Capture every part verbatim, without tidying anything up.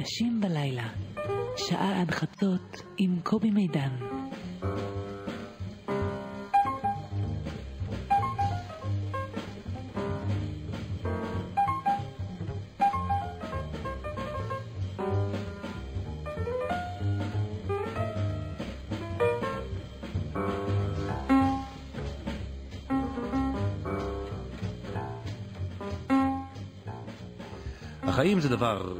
מפגשים בלילה, שעה עד חצות עם קובי מידן. החיים זה דבר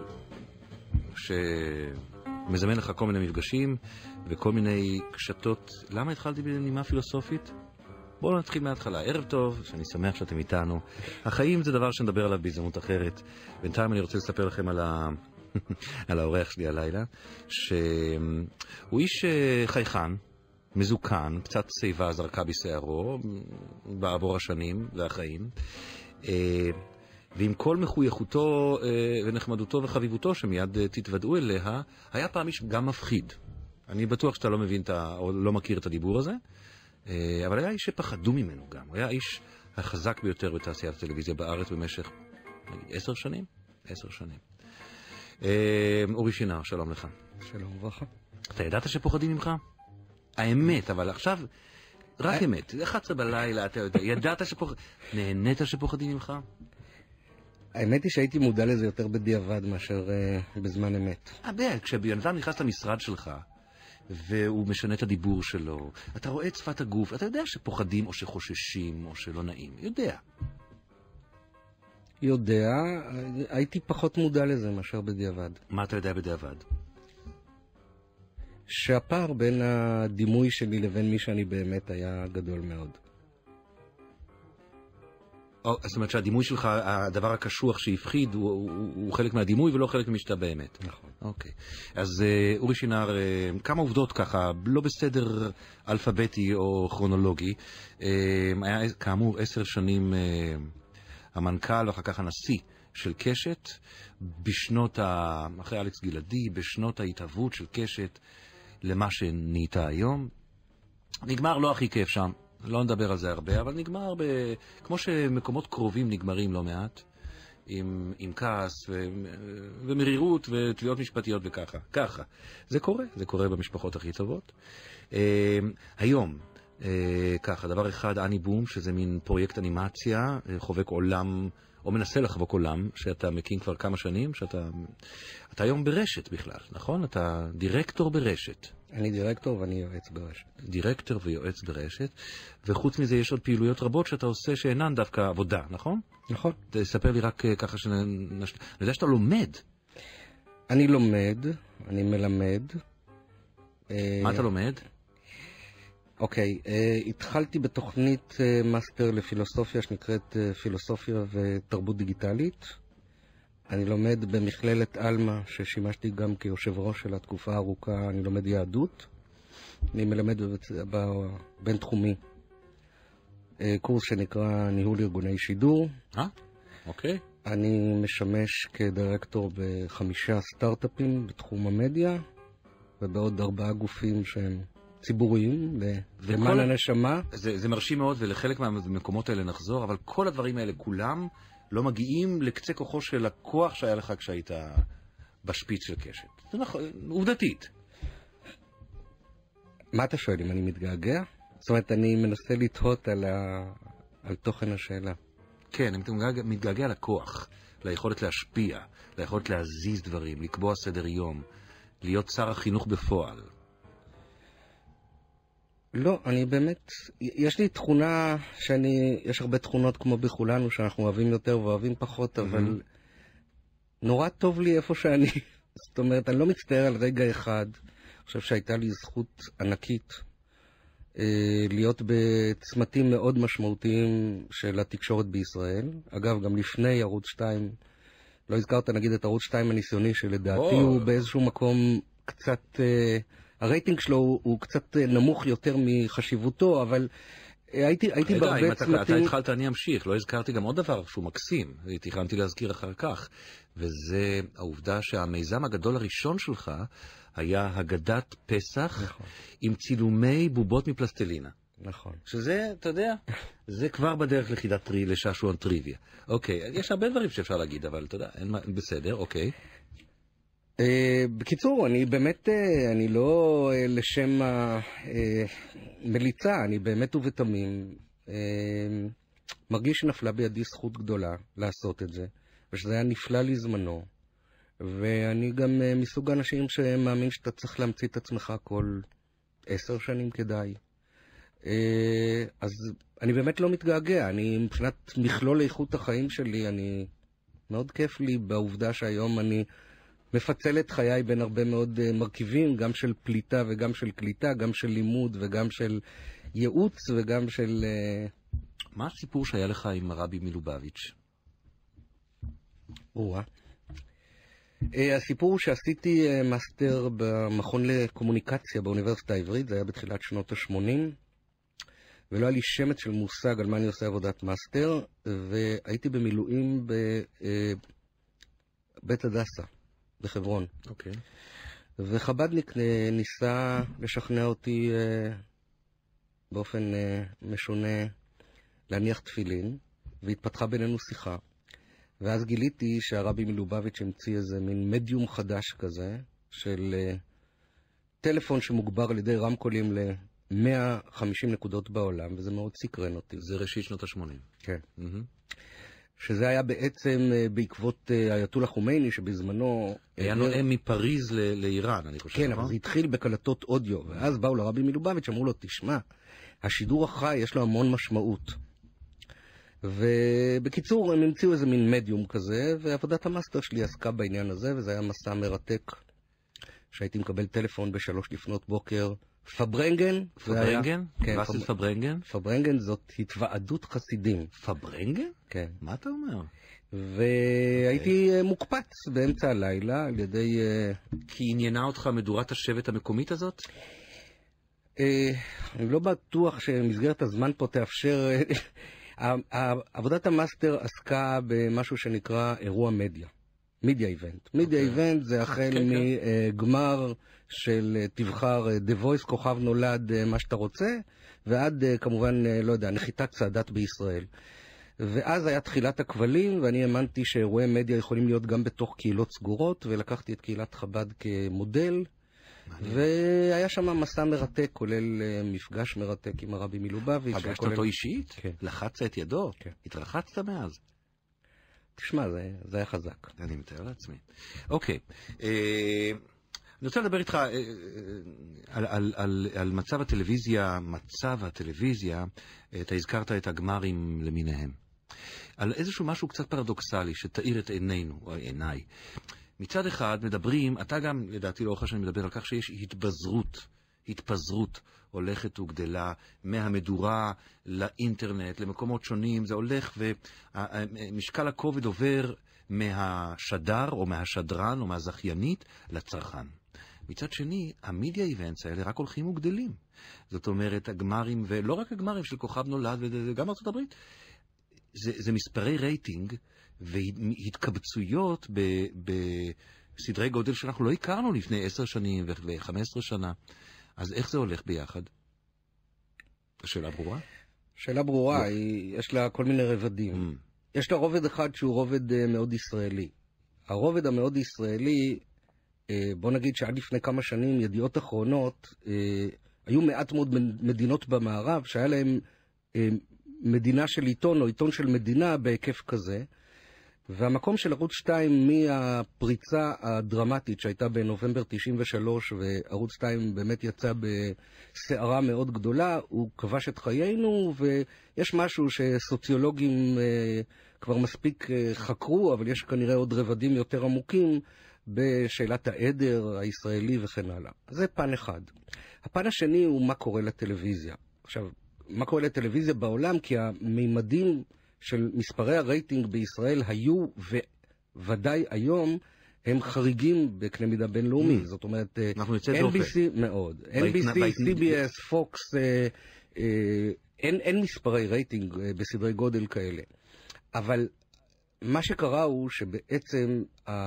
שמזמן לך כל מיני מפגשים וכל מיני קשתות. למה התחלתי בנימה פילוסופית? בואו נתחיל מההתחלה. ערב טוב, שאני שמח שאתם איתנו. החיים זה דבר שנדבר עליו בהזדמנות אחרת. בינתיים אני רוצה לספר לכם על, ה... על האורח שלי הלילה, שהוא איש חייכן, מזוקן, קצת שיבה זרקה בשערו, בעבור השנים והחיים. ועם כל מחויכותו ונחמדותו וחביבותו שמיד תתוודעו אליה, היה פעם איש גם מפחיד. אני בטוח שאתה לא מבין או לא מכיר את הדיבור הזה, אבל היה איש שפחדו ממנו גם. הוא היה האיש החזק ביותר בתעשיית הטלוויזיה בארץ במשך, נגיד, עשר שנים? עשר שנים. אורי שינר, שלום לך. שלום וברכה. אתה ידעת שפוחדים ממך? האמת, אבל עכשיו, רק אמת. אחת עשרה בלילה, אתה יודע, ידעת שפוחדים, נהנית שפוחדים ממך? האמת היא שהייתי מודע לזה יותר בדיעבד מאשר uh, בזמן אמת. אה, כשבן אדם נכנס למשרד שלך, והוא משנה את הדיבור שלו, אתה רואה את שפת הגוף, אתה יודע שפוחדים או שחוששים או שלא נעים. יודע. יודע, הייתי פחות מודע לזה מאשר בדיעבד. מה אתה יודע בדיעבד? שהפער בין הדימוי שלי לבין מי שאני באמת היה גדול מאוד. או, זאת אומרת שהדימוי שלך, הדבר הקשוח שהפחיד, הוא, הוא, הוא חלק מהדימוי ולא חלק ממשתה באמת. נכון. אוקיי. אז אורי שינר, כמה עובדות ככה, לא בסדר אלפביתי או כרונולוגי. היה כאמור עשר שנים המנכ"ל ואחר כך הנשיא של קשת, בשנות, ה... אחרי אלכס גלעדי, בשנות ההתהוות של קשת למה שנהייתה היום. נגמר לא הכי כיף שם. לא נדבר על זה הרבה, אבל נגמר ב... כמו שמקומות קרובים נגמרים לא מעט, עם, עם כעס ו... ומרירות ותביעות משפטיות וככה. ככה. זה קורה, זה קורה במשפחות הכי טובות. אה, היום, אה, ככה, דבר אחד, אני בום, שזה מין פרויקט אנימציה, חובק עולם, או מנסה לחבוק עולם, שאתה מקים כבר כמה שנים, שאתה אתה היום ברשת בכלל, נכון? אתה דירקטור ברשת. אני דירקטור ואני יועץ ברשת. דירקטור ויועץ ברשת, וחוץ מזה יש עוד פעילויות רבות שאתה עושה שאינן דווקא עבודה, נכון? נכון. תספר לי רק ככה שנש... אני יודע שאתה לומד. אני לומד, אני מלמד. מה אתה לומד? אוקיי, התחלתי בתוכנית מאסטר לפילוסופיה שנקראת פילוסופיה ותרבות דיגיטלית. אני לומד במכללת אלמה, ששימשתי גם כיושב ראש של התקופה הארוכה, אני לומד יהדות. אני מלמד בבין תחומי קורס שנקרא ניהול ארגוני שידור. אה? אוקיי. אני משמש כדירקטור בחמישה סטארט-אפים בתחום המדיה, ובעוד ארבעה גופים שהם ציבוריים, למען הנשמה. זה, זה מרשים מאוד, ולחלק מהמקומות האלה נחזור, אבל כל הדברים האלה כולם לא מגיעים לקצה כוחו של הכוח שהיה לך כשהיית בשפיץ של קשת. זה נכון, עובדתית. מה אתה שואל, אם אני מתגעגע? זאת אומרת, אני מנסה לתהות על, ה... על תוכן השאלה. כן, אני מתגעגע, מתגעגע לכוח, ליכולת להשפיע, ליכולת להזיז דברים, לקבוע סדר יום, להיות שר החינוך בפועל. לא, אני באמת, יש לי תכונה שאני, יש הרבה תכונות כמו בכולנו שאנחנו אוהבים יותר ואוהבים פחות, אבל נורא טוב לי איפה שאני. זאת אומרת, אני לא מצטער על רגע אחד. אני חושב שהייתה לי זכות ענקית אה, להיות בצמתים מאוד משמעותיים של התקשורת בישראל. אגב, גם לפני ערוץ שתיים, לא הזכרת נגיד את ערוץ שתיים הניסיוני, שלדעתי הוא באיזשהו מקום קצת... אה, הרייטינג שלו הוא, הוא קצת נמוך יותר מחשיבותו, אבל הייתי, הייתי רגע, בהרבה אם צמתים... אתה, אתה התחלת, אני אמשיך. לא הזכרתי גם עוד דבר שהוא מקסים, תכננתי להזכיר אחר כך, וזה העובדה שהמיזם הגדול הראשון שלך היה הגדת פסח, נכון. עם צילומי בובות מפלסטלינה. נכון. שזה, אתה יודע, זה כבר בדרך לחידת טרי, לשעשועון טריוויה. אוקיי, יש הרבה דברים שאפשר להגיד, אבל אתה יודע, אין מה, בסדר, אוקיי. Uh, בקיצור, אני באמת, uh, אני לא uh, לשם המליצה, uh, אני באמת ובתמים uh, מרגיש שנפלה בידי זכות גדולה לעשות את זה, ושזה היה נפלא לזמנו, ואני גם uh, מסוג האנשים שמאמין שאתה צריך להמציא את עצמך כל עשר שנים כדאי. Uh, אז אני באמת לא מתגעגע, אני מבחינת מכלול איכות החיים שלי, אני מאוד כיף לי בעובדה שהיום אני מפצל את חיי בין הרבה מאוד uh, מרכיבים, גם של פליטה וגם של קליטה, גם של לימוד וגם של ייעוץ וגם של... Uh... מה הסיפור שהיה לך עם הרבי מלובביץ'? וואה. Uh, הסיפור הוא שעשיתי uh, מאסטר במכון לקומוניקציה באוניברסיטה העברית, זה היה בתחילת שנות ה-שמונים, ולא היה לי שמץ של מושג על מה אני עושה עבודת מאסטר, והייתי במילואים בבית הדסה. בחברון. אוקיי. Okay. וחבדניק ניסה לשכנע אותי uh, באופן uh, משונה להניח תפילין, והתפתחה בינינו שיחה. ואז גיליתי שהרבי מלובביץ' המציא איזה מין מדיום חדש כזה, של uh, טלפון שמוגבר על ידי רמקולים ל-מאה וחמישים נקודות בעולם, וזה מאוד סקרן אותי. זה ראשית שנות ה-שמונים. כן. Mm-hmm. שזה היה בעצם בעקבות אייתולה חומייני, שבזמנו... היה נואם מפריז לאיראן, אני חושב. כן, אבל זה התחיל בקלטות אודיו, ואז באו לרבי מלובביץ', אמרו לו, תשמע, השידור החי יש לו המון משמעות. ובקיצור, הם המציאו איזה מין מדיום כזה, ועבודת המאסטר שלי עסקה בעניין הזה, וזה היה מסע מרתק, שהייתי מקבל טלפון בשלוש לפנות בוקר, פברנגן. פברנגן? כן. מה זה פברנגן? פברנגן זאת התוועדות חסידים. פברנגן? כן. מה אתה אומר? והייתי מוקפץ באמצע הלילה על ידי... כי עניינה אותך מדורת השבט המקומית הזאת? אני לא בטוח שמסגרת הזמן פה תאפשר... עבודת המאסטר עסקה במשהו שנקרא אירוע מדיה. מידיה איבנט. מידיה איבנט זה החל מגמר של תבחר The Voice, כוכב נולד, מה שאתה רוצה, ועד כמובן, לא יודע, נחיתת צעדת בישראל. ואז היה תחילת הכבלים, ואני האמנתי שאירועי מדיה יכולים להיות גם בתוך קהילות סגורות, ולקחתי את קהילת חב"ד כמודל, והיה שם מסע מרתק, כולל מפגש מרתק עם הרבי מלובביץ'. פגשת אותו אישית? כן. לחצת את ידו? כן. התרחצת מאז? תשמע, זה, זה היה חזק. אני מתאר לעצמי. אוקיי. אה, אני רוצה לדבר איתך אה, על, על, על, על מצב הטלוויזיה, מצב הטלוויזיה, אתה הזכרת את הגמרים למיניהם. על איזשהו משהו קצת פרדוקסלי, שתאיר את עינינו, או עיניי. מצד אחד מדברים, אתה גם, לדעתי לאורך השנים מדבר על כך שיש התבזרות, התפזרות הולכת וגדלה מהמדורה לאינטרנט, למקומות שונים, זה הולך ומשקל הכובד עובר מהשדר או מהשדרן או מהזכיינית לצרכן. מצד שני, המדיה איבנטס האלה רק הולכים וגדלים. זאת אומרת, הגמרים, ולא רק הגמרים של כוכב נולד וגם ארצות הברית, זה, זה מספרי רייטינג והתקבצויות ב, בסדרי גודל שאנחנו לא הכרנו לפני עשר שנים ו-חמש עשרה שנה. אז איך זה הולך ביחד? השאלה ברורה? שאלה ברורה, היא, יש לה כל מיני רבדים. Mm. יש לה רובד אחד שהוא רובד uh, מאוד ישראלי. הרובד המאוד ישראלי, uh, בוא נגיד שעד לפני כמה שנים ידיעות אחרונות, uh, היו מעט מאוד מדינות במערב שהיה להם uh, מדינה של עיתון או עיתון של מדינה בהיקף כזה, והמקום של ערוץ שתיים מהפריצה הדרמטית שהייתה בנובמבר תשעים ושלוש, וערוץ שתיים באמת יצא בסערה מאוד גדולה, הוא כבש את חיינו, ויש משהו שסוציולוגים אה, כבר מספיק אה, חקרו, אבל יש כנראה עוד רבדים יותר עמוקים בשאלת העדר הישראלי וכן הלאה. זה פן אחד. הפן השני הוא מה קורה לטלוויזיה. עכשיו, מה קורה לטלוויזיה בעולם? כי המימדים של מספרי הרייטינג בישראל היו וודאי היום הם חריגים בקנה מידה בינלאומי. Mm. זאת אומרת, אן בי סי מאוד. אן בי סי, סי בי אס, פוקס, אה, אה, אין, אין מספרי רייטינג אה, בסדרי גודל כאלה. אבל מה שקרה הוא שבעצם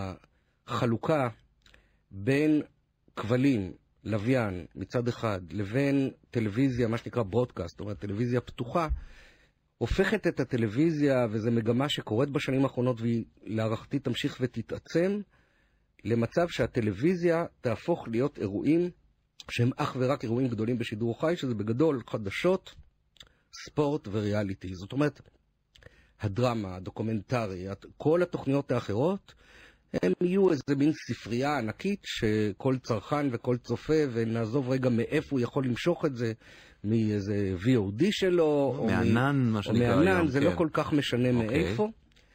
החלוקה בין כבלים, לוויין מצד אחד, לבין טלוויזיה, מה שנקרא ברודקאסט, זאת אומרת, טלוויזיה פתוחה, הופכת את הטלוויזיה, וזו מגמה שקורית בשנים האחרונות, והיא להערכתי תמשיך ותתעצם, למצב שהטלוויזיה תהפוך להיות אירועים שהם אך ורק אירועים גדולים בשידור חי, שזה בגדול חדשות, ספורט וריאליטי. זאת אומרת, הדרמה, הדוקומנטרי, כל התוכניות האחרות, הם יהיו איזה מין ספרייה ענקית שכל צרכן וכל צופה, ונעזוב רגע מאיפה הוא יכול למשוך את זה, מאיזה וי או די שלו, מענן, מה שנקרא היום. מענן, זה לא כל כך משנה מאיפה.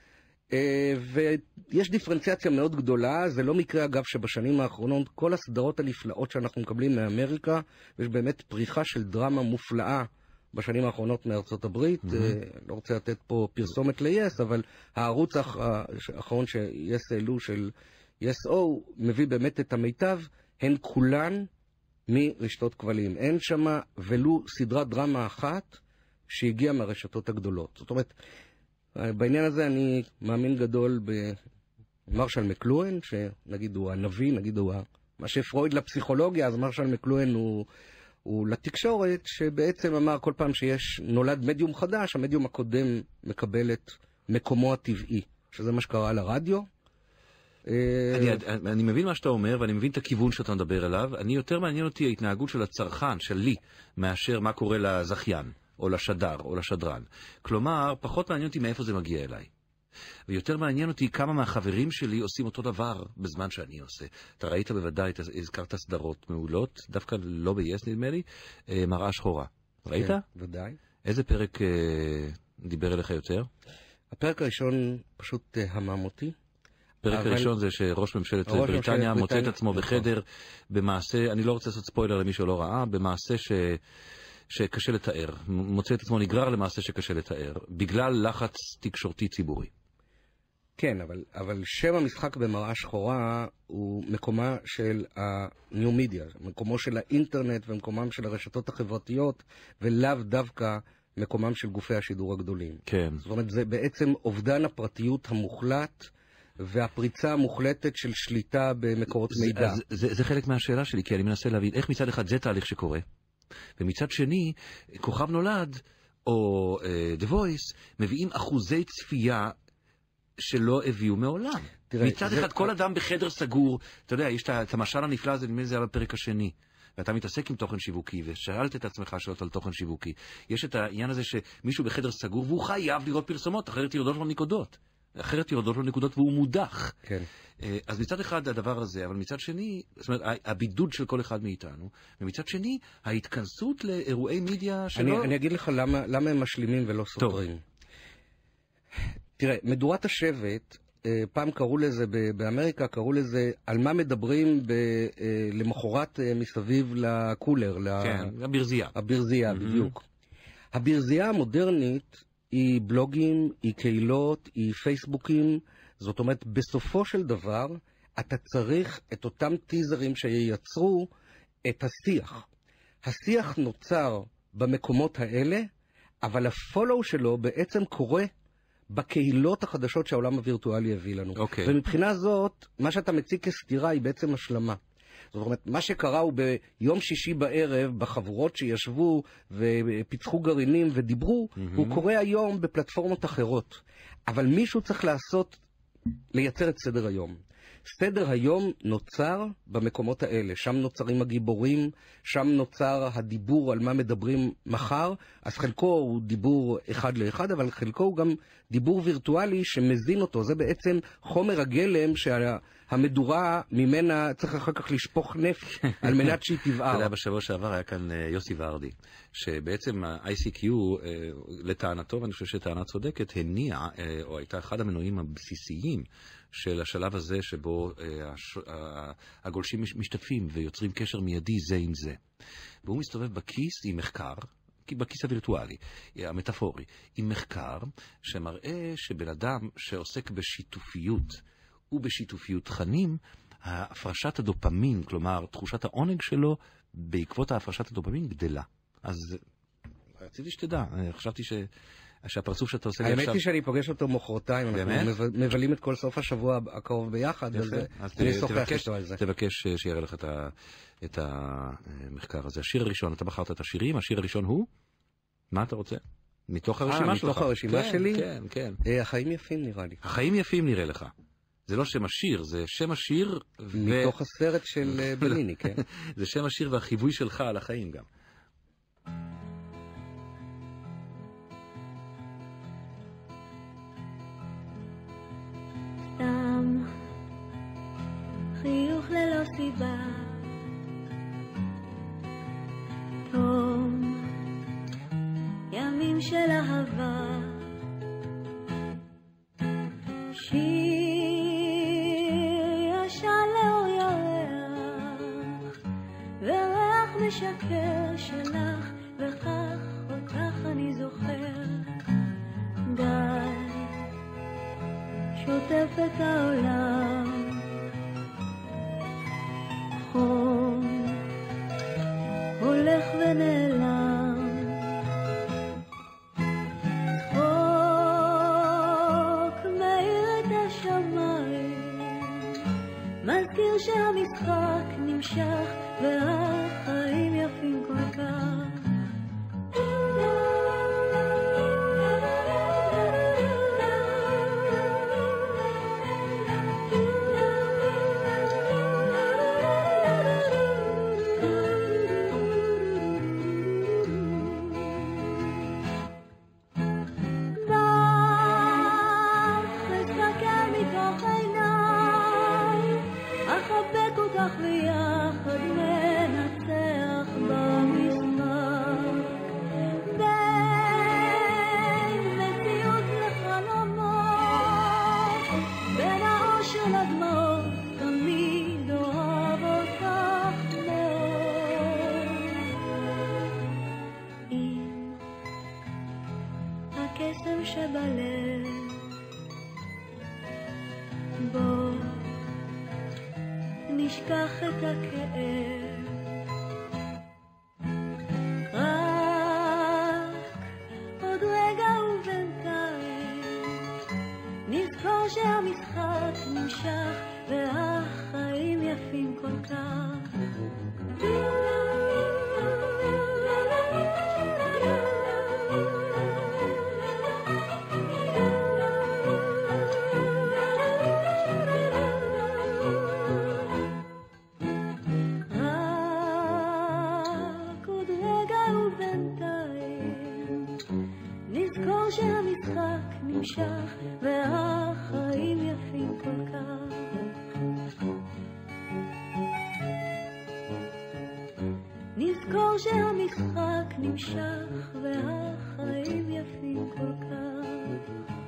ויש דיפרנציאציה מאוד גדולה, זה לא מקרה אגב שבשנים האחרונות כל הסדרות הנפלאות שאנחנו מקבלים מאמריקה, יש באמת פריחה של דרמה מופלאה בשנים האחרונות מארצות הברית, לא רוצה לתת פה פרסומת ל-יס, אבל הערוץ האחרון ש-יס העלו של יס או מביא באמת את המיטב, הן כולן מרשתות כבלים. אין שמה ולו סדרת דרמה אחת שהגיעה מהרשתות הגדולות. זאת אומרת, בעניין הזה אני מאמין גדול במרשל מקלוהן, שנגיד הוא הנביא, נגיד הוא מה שפרויד לפסיכולוגיה, אז מרשל מקלוהן הוא, הוא לתקשורת, שבעצם אמר כל פעם שיש נולד מדיום חדש, המדיום הקודם מקבל את מקומו הטבעי, שזה מה שקרה לרדיו. אני, אני מבין מה שאתה אומר, ואני מבין את הכיוון שאתה מדבר עליו. אני יותר מעניין אותי ההתנהגות של הצרכן, שלי, מאשר מה קורה לזכיין. או לשדר, או לשדרן. כלומר, פחות מעניין אותי מאיפה זה מגיע אליי. ויותר מעניין אותי כמה מהחברים שלי עושים אותו דבר בזמן שאני עושה. אתה ראית בוודאי, הזכרת סדרות מעולות, דווקא לא ב-יס נדמה לי, מראה שחורה. ראית? כן, ודאי. איזה פרק אה, דיבר אליך יותר? הפרק הראשון פשוט אה, המם אותי. הפרק אבל... הראשון זה שראש ממשלת בריטניה מוצא את עצמו בחדר במעשה, אני לא רוצה לעשות ספוילר למי שלא ראה, במעשה ש... שקשה לתאר, מוצא את עצמו נגרר למעשה שקשה לתאר, בגלל לחץ תקשורתי ציבורי. כן, אבל, אבל שם המשחק במראה שחורה הוא מקומה של הניו מידיה, מקומו של האינטרנט ומקומם של הרשתות החברתיות, ולאו דווקא מקומם של גופי השידור הגדולים. כן. זאת אומרת, זה בעצם אובדן הפרטיות המוחלט, והפריצה המוחלטת של שליטה במקורות זה, מידע. זה, זה, זה חלק מהשאלה שלי, כי אני מנסה להבין איך מצד אחד זה תהליך שקורה, ומצד שני, כוכב נולד, או uh, The Voice, מביאים אחוזי צפייה שלא הביאו מעולם. תראה, מצד זה... אחד, כל אדם בחדר סגור, אתה יודע, יש את המשל הנפלא הזה, נדמה לי זה היה בפרק השני, ואתה מתעסק עם תוכן שיווקי, ושאלת את עצמך שאלות על תוכן שיווקי. יש את העניין הזה שמישהו בחדר סגור, והוא חייב לראות פרסומות, אחרת יורדות לו נקודות. אחרת יורדות לו נקודות והוא מודח. כן. אז מצד אחד הדבר הזה, אבל מצד שני, זאת אומרת, הבידוד של כל אחד מאיתנו, ומצד שני, ההתכנסות לאירועי מידיה שלא... אני, אני אגיד לך למה, למה הם משלימים ולא סותרים. טוב. תראה, מדורת השבט, פעם קראו לזה, באמריקה קראו לזה, על מה מדברים ב, למחרת מסביב לקולר. כן, הברזייה. הברזייה, mm-hmm. בדיוק. הברזייה המודרנית, היא בלוגים, היא קהילות, היא פייסבוקים, זאת אומרת, בסופו של דבר, אתה צריך את אותם טיזרים שייצרו את השיח. השיח נוצר במקומות האלה, אבל הפולו שלו בעצם קורה בקהילות החדשות שהעולם הווירטואלי הביא לנו. Okay. ומבחינה זאת, מה שאתה מציג כסתירה היא בעצם השלמה. זאת אומרת, מה שקרה הוא ביום שישי בערב, בחבורות שישבו ופיצחו גרעינים ודיברו, mm-hmm. הוא קורה היום בפלטפורמות אחרות. אבל מישהו צריך לעשות, לייצר את סדר היום. סדר היום נוצר במקומות האלה. שם נוצרים הגיבורים, שם נוצר הדיבור על מה מדברים מחר. אז חלקו הוא דיבור אחד לאחד, אבל חלקו הוא גם דיבור וירטואלי שמזין אותו. זה בעצם חומר הגלם שהמדורה ממנה צריך אחר כך לשפוך נפט על מנת שהיא תבער. אתה יודע, בשבוע שעבר היה כאן יוסי ורדי, שבעצם ה-איי סי קיו, לטענתו, ואני חושב שטענה צודקת, הניע, או הייתה אחד המנועים הבסיסיים, של השלב הזה שבו אה, הש... הגולשים משתתפים ויוצרים קשר מיידי זה עם זה. והוא מסתובב בכיס עם מחקר, בכיס הווירטואלי, המטאפורי, עם מחקר שמראה שבן אדם שעוסק בשיתופיות ובשיתופיות תכנים, הפרשת הדופמין, כלומר תחושת העונג שלו, בעקבות ההפרשת הדופמין גדלה. אז רציתי שתדע, חשבתי ש... שהפרצוף שאתה עושה לי עכשיו... האמת היא שאני פוגש אותו מחרתיים, אנחנו מבלים את כל סוף השבוע הקרוב ביחד, אז אני שוחח איתו על זה. תבקש שיראה לך את המחקר הזה. השיר הראשון, אתה בחרת את השירים, השיר הראשון הוא? מה אתה רוצה? מתוך הרשימה שלך. מתוך הרשימה שלי? כן, כן. החיים יפים נראה לי. החיים יפים נראה לך. זה לא שם השיר, זה שם השיר... מתוך ו... הסרט של בליני, כן? זה שם השיר והחיווי שלך על החיים גם. סתם חיוך ללא סיבה תום ימים של אהבה שיר ישן לאור ירח וריח משקר שלך וכך אותך אני זוכר די שוטף את העולם חום הולך ונעלם מזכיר שהמשחק נמשך והחיים יפים כל כך נשכח את הכאב רק עוד רגע ובינתיים נזכור שהמשחק נמשך והחיים יפים כל כך נמשך והחיים יפים כל כך נזכור שהמשחק נמשך והחיים יפים כל כך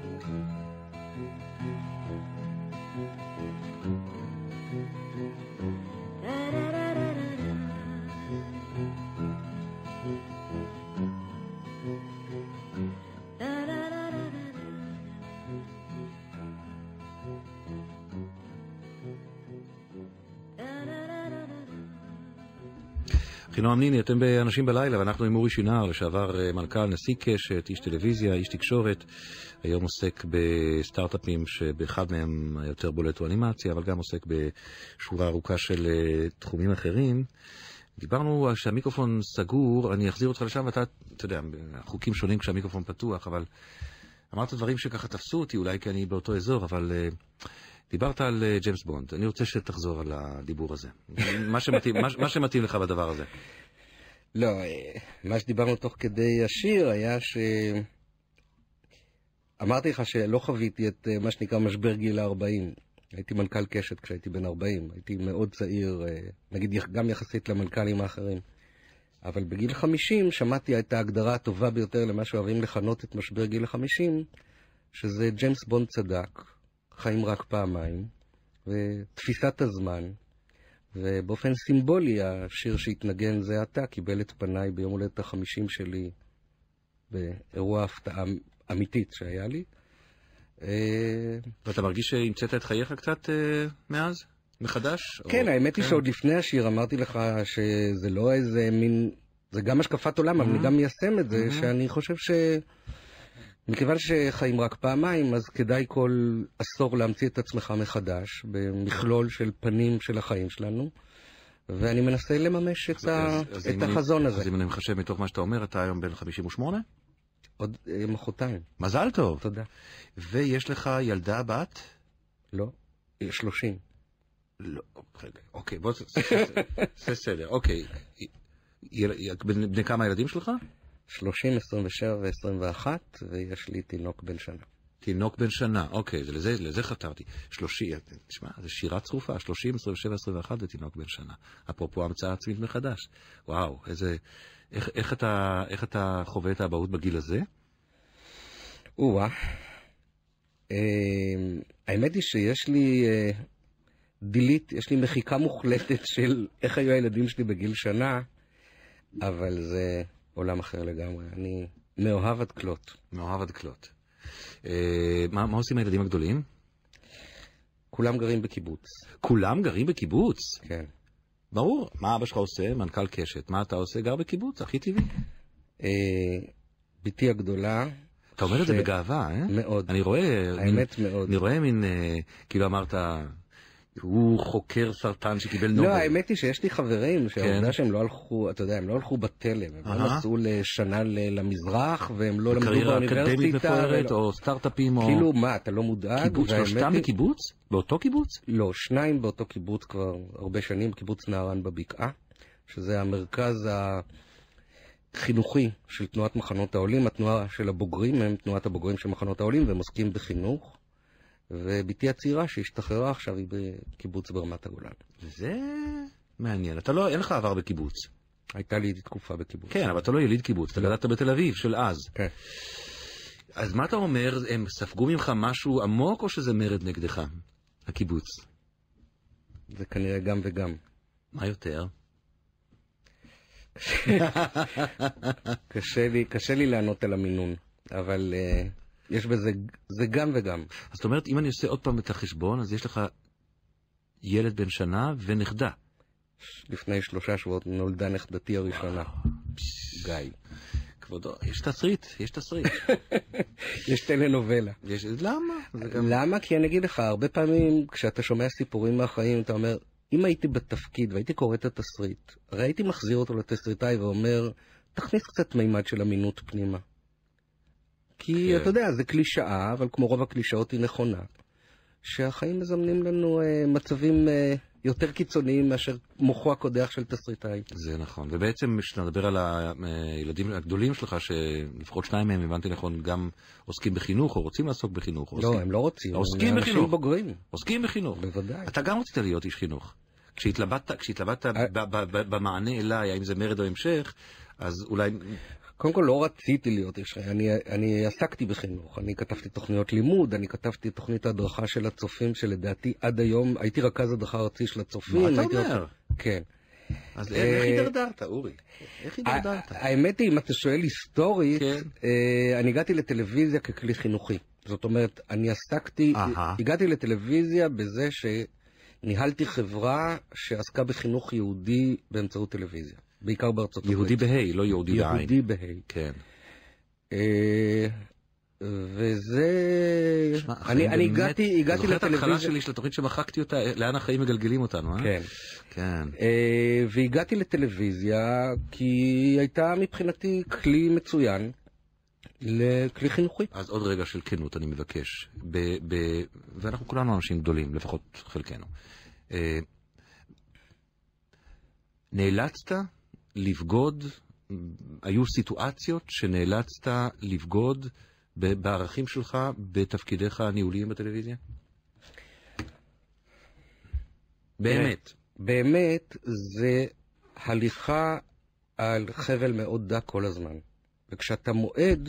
חינום ניני, אתם באנשים בלילה, ואנחנו עם אורי שינר, לשעבר מנכ"ל, נשיא קשת, איש טלוויזיה, איש תקשורת. היום עוסק בסטארט-אפים שבאחד מהם היותר בולט הוא אנימציה, אבל גם עוסק בשורה ארוכה של תחומים אחרים. דיברנו שהמיקרופון סגור, אני אחזיר אותך לשם, ואתה, אתה יודע, חוקים שונים כשהמיקרופון פתוח, אבל אמרת דברים שככה תפסו אותי, אולי כי אני באותו אזור, אבל... דיברת על ג'יימס בונד, אני רוצה שתחזור על הדיבור הזה. מה שמתאים, מה, מה שמתאים לך בדבר הזה. לא, מה שדיברנו תוך כדי השיר היה ש... אמרתי לך שלא חוויתי את מה שנקרא משבר גיל ה-ארבעים. הייתי מנכ"ל קשת כשהייתי בן ארבעים. הייתי מאוד צעיר, נגיד גם יחסית למנכ"לים האחרים. אבל בגיל חמישים שמעתי את ההגדרה הטובה ביותר למה שאוהבים לכנות את משבר גיל ה-חמישים, שזה ג'יימס בונד צדק. חיים רק פעמיים, ותפיסת הזמן, ובאופן סימבולי השיר שהתנגן זה עתה, קיבל את פניי ביום הולדת החמישים שלי, באירוע הפתעה אמיתית שהיה לי. ואתה מרגיש שהמצאת את חייך קצת מאז? מחדש? כן, האמת היא שעוד לפני השיר אמרתי לך שזה לא איזה מין, זה גם השקפת עולם, אבל אני גם מיישם את זה, שאני חושב ש... מכיוון שחיים רק פעמיים, אז כדאי כל עשור להמציא את עצמך מחדש, במכלול של פנים של החיים שלנו, ואני מנסה לממש את, ה... אז את החזון אני, הזה. אז אם אני מחשב מתוך מה שאתה אומר, אתה היום בן חמישים ושמונה? עוד מחרתיים. מזל טוב. תודה. ויש לך ילדה בת? לא. שלושים. לא, רגע, אוקיי, בוא, זה סדר, אוקיי. בני כמה ילדים שלך? שלושים, עשרים ושבע ו-עשרים ואחת, ויש לי תינוק בן שנה. תינוק בן שנה, אוקיי, לזה, לזה חתרתי. שלושים, תשמע, זה שירה צרופה, שלושים, עשרים ושבע, עשרים ואחת ותינוק בן שנה. אפרופו המצאה עצמית מחדש. וואו, איזה, איך, איך אתה, איך אתה חווה את האבהות בגיל הזה? או-אה. האמת היא שיש לי דילית, יש לי מחיקה מוחלטת של איך היו הילדים שלי בגיל שנה, אבל זה עולם אחר לגמרי. אני מאוהב עד כלות. מאוהב עד כלות. מה, מה עושים הילדים הגדולים? כולם גרים בקיבוץ. כולם גרים בקיבוץ? כן. ברור. מה אבא שלך עושה? מנכ"ל קשת. מה אתה עושה? גר בקיבוץ, הכי טבעי. ביתי הגדולה. אתה אומר את זה בגאווה, אה? מאוד. אני רואה... האמת מאוד. אני רואה מין, כאילו אמרת, הוא חוקר סרטן שקיבל נובל. לא, האמת היא שיש לי חברים שהעובדה שהם לא הלכו, אתה יודע, הם לא הלכו בתלם, הם לא נסעו לשנה למזרח, והם לא למדו באוניברסיטה. קריירה אקדמית מפוארת, או סטארט-אפים, או... כאילו, מה, אתה לא מודאג? קיבוץ, שלושתם בקיבוץ? באותו קיבוץ? לא, שניים באותו קיבוץ כבר הרבה שנים, קיבוץ נהרן בבקעה, שזה המרכז החינוכי של תנועת מחנות העולים, התנועה של הבוגרים, הם תנועת הבוגרים של מחנות העולים, והם עוסקים בחינוך. וביתי הצעירה שהשתחררה עכשיו היא בקיבוץ ברמת הגולן. זה מעניין. אתה לא, אין לך עבר בקיבוץ. הייתה לי תקופה בקיבוץ. כן, אבל אתה לא יליד קיבוץ, אתה גדלת בתל אביב של אז. כן. אז מה אתה אומר, הם ספגו ממך משהו עמוק או שזה מרד נגדך, הקיבוץ? זה כנראה גם וגם. מה יותר? קשה לי, קשה לי לענות על המינון, אבל... יש בזה, זה גם וגם. אז זאת אומרת, אם אני עושה עוד פעם את החשבון, אז יש לך ילד בן שנה ונכדה. לפני שלושה שבועות נולדה נכדתי הראשונה. גיא. כבודו, יש תסריט, יש תסריט. יש טלנובלה. יש, למה? למה? כי אני אגיד לך, הרבה פעמים כשאתה שומע סיפורים מהחיים, אתה אומר, אם הייתי בתפקיד והייתי קורא את התסריט, הרי הייתי מחזיר אותו לתסריטאי ואומר, תכניס קצת מימד של אמינות פנימה. כי אתה יודע, זה קלישאה, אבל כמו רוב הקלישאות היא נכונה, שהחיים מזמנים לנו אה, מצבים אה, יותר קיצוניים מאשר מוחו הקודח של תסריטאי. זה נכון, ובעצם כשנדבר על הילדים הגדולים שלך, שלפחות שניים מהם, הבנתי נכון, גם עוסקים בחינוך, או רוצים לעסוק בחינוך. לא, עוסקים... הם לא רוצים, עוסקים הם בחינוך. אנשים בוגרים. עוסקים בחינוך. בוודאי. אתה גם רצית להיות איש חינוך. כשהתלבטת, כשהתלבטת במענה אליי, האם זה מרד או המשך, אז אולי... קודם כל לא רציתי להיות איש חינוך, אני, אני עסקתי בחינוך, אני כתבתי תוכניות לימוד, אני כתבתי תוכנית ההדרכה של הצופים, שלדעתי עד היום, הייתי רכז הדרכה ארצי של הצופים. מה אתה אומר? רכז... כן. אז איך הידרדרת, אורי? איך הידרדרת? האמת היא, אם אתה שואל היסטורית, אני הגעתי לטלוויזיה ככלי חינוכי. זאת אומרת, אני עסקתי, הגעתי לטלוויזיה בזה שניהלתי חברה שעסקה בחינוך יהודי באמצעות טלוויזיה. בעיקר בארצות הברית. יהודי בהי, לא יהודי בעין. יהודי בהי. כן. וזה... אני הגעתי לטלוויזיה... זוכר את ההתחלה שלי של התוכנית שמחקתי אותה, לאן החיים מגלגלים אותנו, אה? כן. כן. והגעתי לטלוויזיה כי היא הייתה מבחינתי כלי מצוין לכלי חינוכי. אז עוד רגע של כנות אני מבקש. ואנחנו כולנו אנשים גדולים, לפחות חלקנו. נאלצת לבגוד, היו סיטואציות שנאלצת לבגוד בערכים שלך בתפקידיך הניהוליים בטלוויזיה? באמת. באמת זה הליכה על חבל מאוד דק כל הזמן. וכשאתה מועד,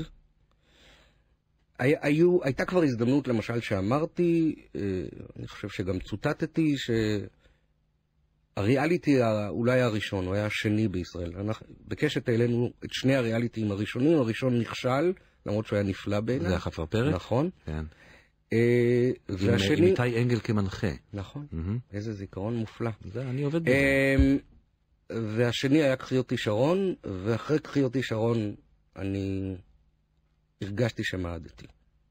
היו, הייתה כבר הזדמנות, למשל שאמרתי, אני חושב שגם צוטטתי, ש... הריאליטי אולי הראשון, הוא היה השני בישראל. אנחנו, בקשת העלינו את שני הריאליטיים הראשונים, הראשון נכשל, למרות שהוא היה נפלא בעיניי. זה היה חפרפרת? נכון. כן. אה, והשני... עם איתי אנגל כמנחה. נכון. Mm-hmm. איזה זיכרון מופלא. זה, אני עובד בזה. אה, והשני היה קחי אותי שרון, ואחרי קחי אותי שרון, אני הרגשתי שמעדתי.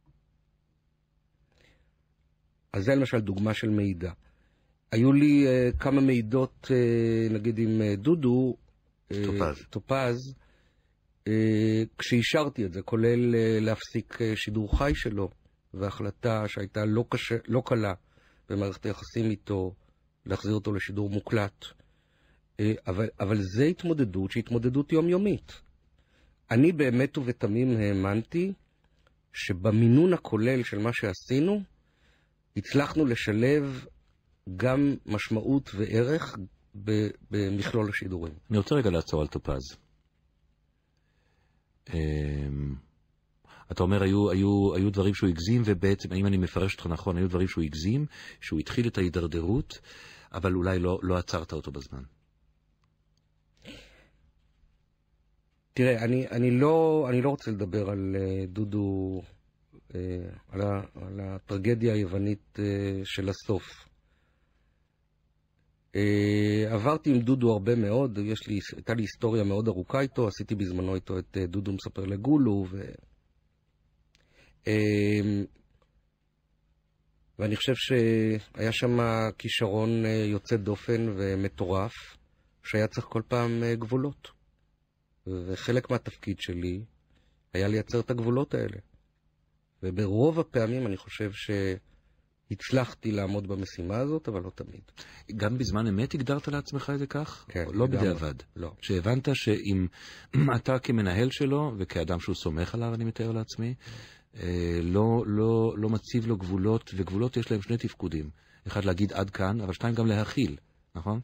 אז זה למשל דוגמה של מידע. היו לי uh, כמה מידות, uh, נגיד עם uh, דודו, טופז, uh, טופז uh, כשאישרתי את זה, כולל uh, להפסיק uh, שידור חי שלו, והחלטה שהייתה לא, קשה, לא קלה, במערכת היחסים איתו, להחזיר אותו לשידור מוקלט. אבל, אבל זה התמודדות שהיא התמודדות יומיומית. אני באמת ובתמים האמנתי שבמינון הכולל של מה שעשינו, הצלחנו לשלב גם משמעות וערך במכלול השידורים. אני רוצה רגע לעצור על טופז. אתה אומר, היו, היו, היו דברים שהוא הגזים, ובעצם, אם אני מפרש אותך נכון, היו דברים שהוא הגזים, שהוא התחיל את ההידרדרות, אבל אולי לא, לא עצרת אותו בזמן. תראה, אני, אני לא, אני לא רוצה לדבר על uh, דודו, uh, על, ה, על הטרגדיה היוונית uh, של הסוף. Uh, עברתי עם דודו הרבה מאוד, יש לי, הייתה לי היסטוריה מאוד ארוכה איתו, עשיתי בזמנו איתו את uh, דודו מספר לגולו, ו... Uh, ואני חושב שהיה שם כישרון uh, יוצא דופן ומטורף, שהיה צריך כל פעם uh, גבולות. וחלק מהתפקיד שלי היה לייצר את הגבולות האלה. וברוב הפעמים אני חושב שהצלחתי לעמוד במשימה הזאת, אבל לא תמיד. גם בזמן אמת הגדרת לעצמך את זה כך? כן. לא בדיעבד? לא. שהבנת שאם אתה כמנהל שלו, וכאדם שהוא סומך עליו, אני מתאר לעצמי, לא, לא, לא מציב לו גבולות, וגבולות יש להם שני תפקודים. אחד להגיד עד כאן, אבל שתיים גם להכיל, נכון?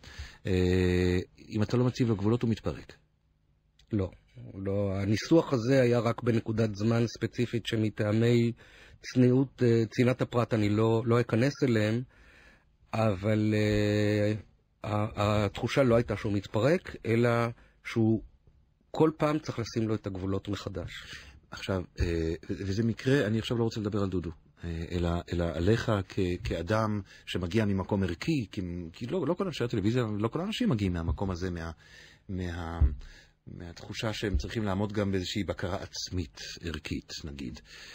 אם אתה לא מציב לו גבולות, הוא מתפרק. לא, לא. הניסוח הזה היה רק בנקודת זמן ספציפית שמטעמי צניעות, צנעת הפרט, אני לא, לא אכנס אליהם, אבל uh, התחושה לא הייתה שהוא מתפרק, אלא שהוא כל פעם צריך לשים לו את הגבולות מחדש. עכשיו, uh, וזה מקרה, אני עכשיו לא רוצה לדבר על דודו, uh, אלא, אלא עליך כ, כאדם שמגיע ממקום ערכי, כי, כי לא, לא כל אנשי הטלוויזיה, לא כל האנשים מגיעים מהמקום הזה, מה... מה מהתחושה שהם צריכים לעמוד גם באיזושהי בקרה עצמית, ערכית, נגיד.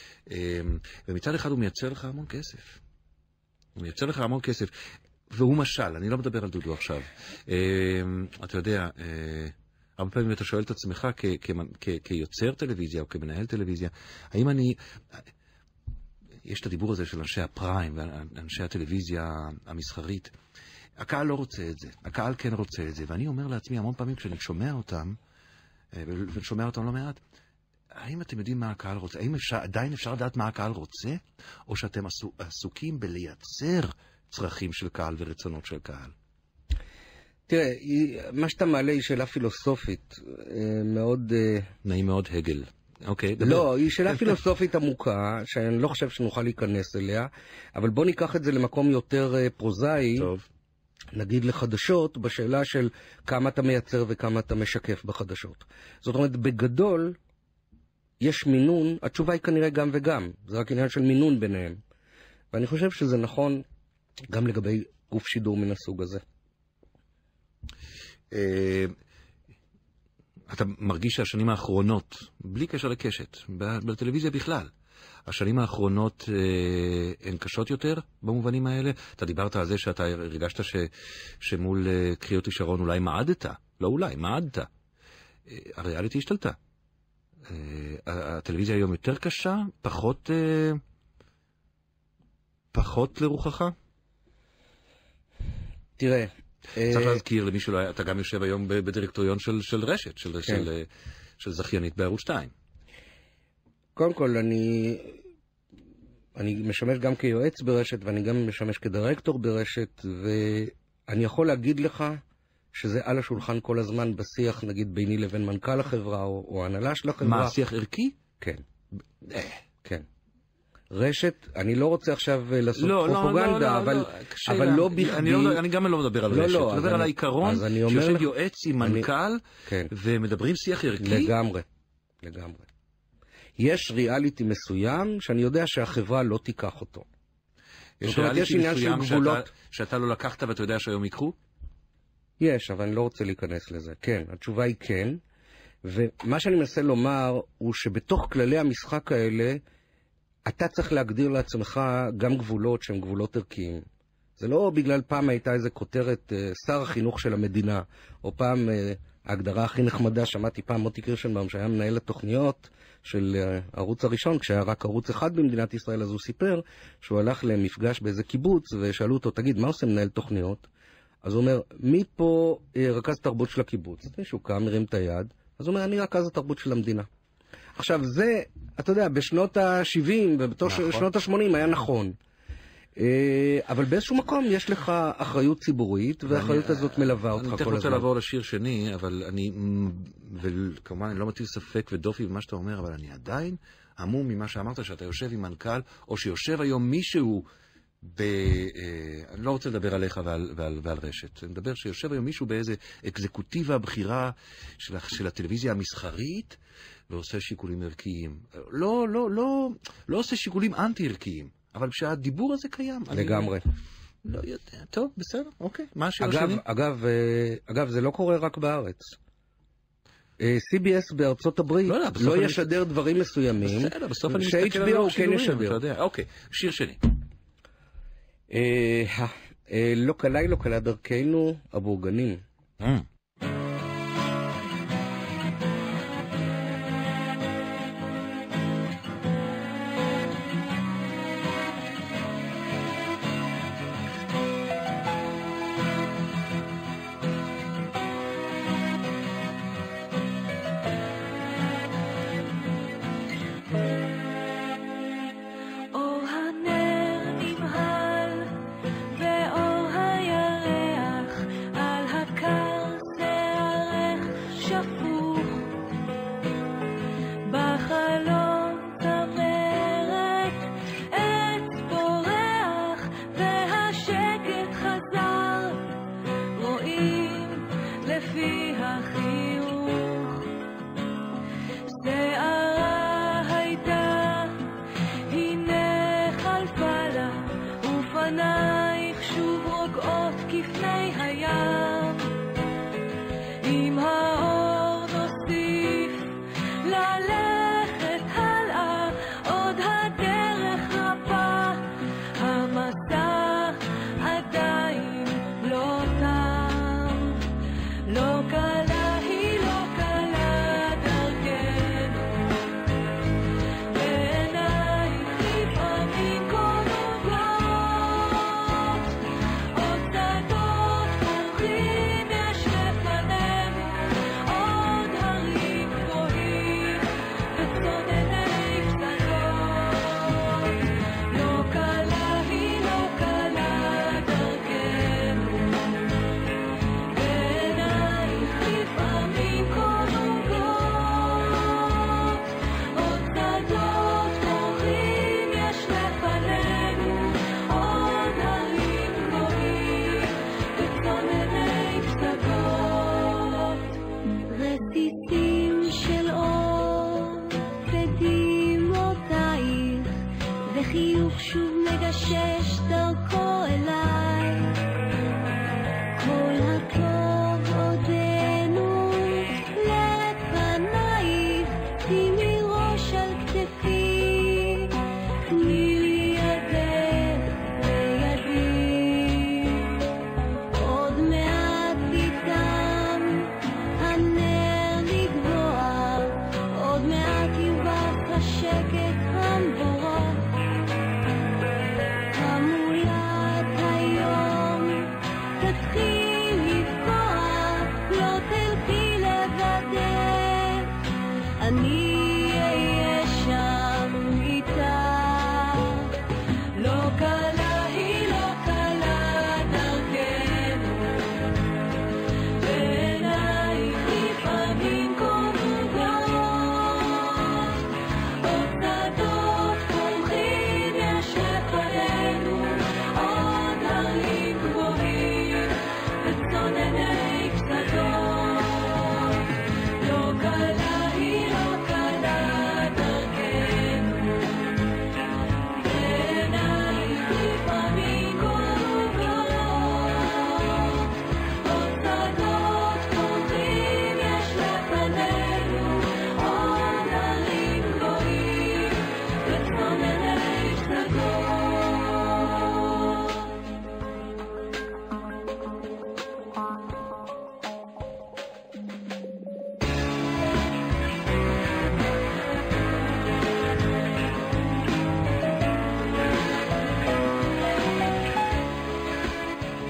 ומצד אחד הוא מייצר לך המון כסף. הוא מייצר לך המון כסף. והוא משל, אני לא מדבר על דודו עכשיו. אתה יודע, הרבה פעמים אתה שואל את עצמך כיוצר טלוויזיה או כמנהל טלוויזיה, האם אני... יש את הדיבור הזה של אנשי הפריים ואנשי הטלוויזיה המסחרית. הקהל לא רוצה את זה, הקהל כן רוצה את זה, ואני אומר לעצמי המון פעמים כשאני שומע אותם, ושומע אותם לא מעט, האם אתם יודעים מה הקהל רוצה? האם אפשר, עדיין אפשר לדעת מה הקהל רוצה? או שאתם עסוקים בלייצר צרכים של קהל ורצונות של קהל? תראה, מה שאתה מעלה היא שאלה פילוסופית, מאוד... נעים מאוד הגל. אוקיי. לא, היא שאלה פילוסופית עמוקה, שאני לא חושב שנוכל להיכנס אליה, אבל בוא ניקח את זה למקום יותר פרוזאי. טוב. נגיד לחדשות, בשאלה של כמה אתה מייצר וכמה אתה משקף בחדשות. זאת אומרת, בגדול, יש מינון, התשובה היא כנראה גם וגם, זה רק עניין של מינון ביניהם. ואני חושב שזה נכון גם לגבי גוף שידור מן הסוג הזה. אתה מרגיש שהשנים האחרונות, בלי קשר לקשת, בטלוויזיה בכלל, השנים האחרונות אה, הן קשות יותר במובנים האלה. אתה דיברת על זה שאתה הרגשת ש, שמול אה, קריאות ישרון אולי מעדת, לא אולי, מעדת. אה, הריאליטי השתלטה. אה, הטלוויזיה היום יותר קשה, פחות, אה, פחות לרוחך? תראה. צריך אה... להזכיר למי שלא, אתה גם יושב היום בדירקטוריון של, של רשת, של, כן. של, של זכיינית בערוץ שתיים. קודם כל, אני, אני משמש גם כיועץ ברשת, ואני גם משמש כדירקטור ברשת, ואני יכול להגיד לך שזה על השולחן כל הזמן בשיח, נגיד, ביני לבין מנכ"ל החברה, או, או הנהלה של החברה. מה, שיח ערכי? כן. כן. רשת, אני לא רוצה עכשיו לעשות לא, פרופוגנדה, לא, לא, אבל, לא, אבל לא בכדי... אני, לא, אני גם לא מדבר על לא, רשת, לא, אני מדבר על העיקרון, שיושב יועץ עם מנכ"ל, אני, כן. ומדברים שיח ערכי. לגמרי, לגמרי. יש ריאליטי מסוים שאני יודע שהחברה לא תיקח אותו. יש ריאליטי מסוים שאתה, שאתה לא לקחת ואתה יודע שהיום ייקחו? יש, אבל אני לא רוצה להיכנס לזה. כן, התשובה היא כן. ומה שאני מנסה לומר הוא שבתוך כללי המשחק האלה, אתה צריך להגדיר לעצמך גם גבולות שהם גבולות ערכיים. זה לא בגלל פעם הייתה איזו כותרת שר החינוך של המדינה, או פעם ההגדרה הכי נחמדה, שמעתי פעם מוטי קירשנבאום, שהיה מנהל התוכניות של הערוץ הראשון, כשהיה רק ערוץ אחד במדינת ישראל, אז הוא סיפר שהוא הלך למפגש באיזה קיבוץ, ושאלו אותו, תגיד, מה עושה מנהל תוכניות? אז הוא אומר, מי פה רכז תרבות של הקיבוץ? מישהו קם, מרים את היד, אז הוא אומר, אני רכז התרבות של המדינה. עכשיו, זה, אתה יודע, בשנות ה-שבעים ובשנות ה-שמונים היה נכון. אבל באיזשהו מקום יש לך אחריות ציבורית, והאחריות הזאת מלווה אותך כל הזמן. אני תכף רוצה לעבור לשיר שני, אבל אני, וכמובן אני לא מטיל ספק ודופי במה שאתה אומר, אבל אני עדיין עמום ממה שאמרת, שאתה יושב עם מנכ"ל, או שיושב היום מישהו, ב... אני לא רוצה לדבר עליך ועל, ועל, ועל רשת, אני מדבר שיושב היום מישהו באיזה אקזקוטיבה בחירה של, של הטלוויזיה המסחרית, ועושה שיקולים ערכיים. לא, לא, לא, לא עושה שיקולים אנטי-ערכיים. אבל שהדיבור הזה קיים. לגמרי. אני לא יודע. טוב, בסדר, אוקיי. מה השאלה אגב, שלי? אגב, אגב, זה לא קורה רק בארץ. סי בי אס בארצות הברית לא, לא, לא ישדר דברים מסוימים. בסדר, בסוף אני מסתכל על ש-אייץ' בי או כן ישדר. אוקיי, שיר שני. לא קלה, לא קלה דרכנו, הבורגנים.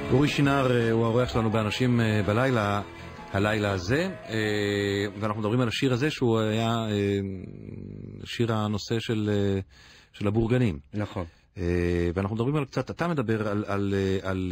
אורי שינר הוא האורח שלנו באנשים בלילה, הלילה הזה, ואנחנו מדברים על השיר הזה שהוא היה שיר הנושא של, של הבורגנים. נכון. ואנחנו מדברים על קצת, אתה מדבר על, על, על,